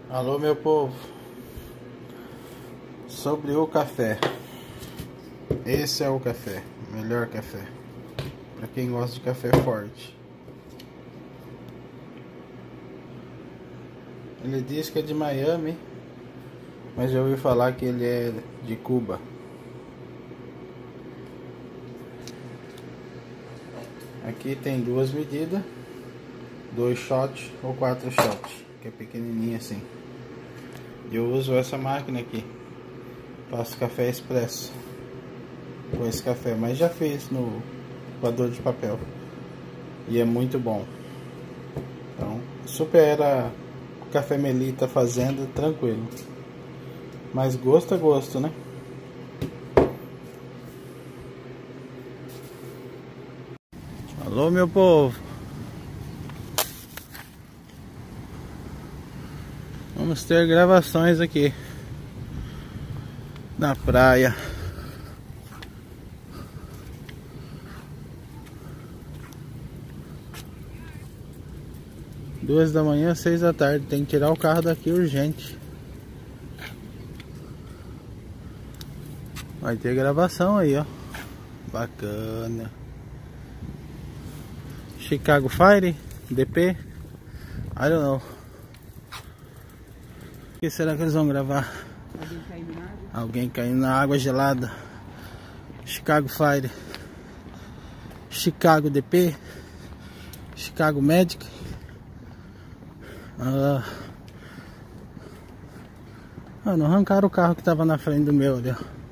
Alô, meu povo. Sobre o café. Esse é o café, o melhor café. Pra quem gosta de café forte. Ele diz que é de Miami, mas já ouvi falar que ele é de Cuba. Aqui tem duas medidas, 2 shots ou 4 shots, que é pequenininho assim. Eu uso essa máquina aqui, faço café expresso com esse café, mas já fiz no coador de papel e é muito bom. Então supera o café Melita fazendo tranquilo, mas gosto é gosto, né? Alô, meu povo. Vamos ter gravações aqui na praia. Duas da manhã, 6 da tarde. Tem que tirar o carro daqui urgente. Vai ter gravação aí, ó. Bacana. Chicago Fire, DP. I don't know. O que será que eles vão gravar? Alguém caindo na água? Alguém caindo na água gelada. Chicago Fire. Chicago DP. Chicago Medic. Não arrancaram o carro que tava na frente do meu ali, ó.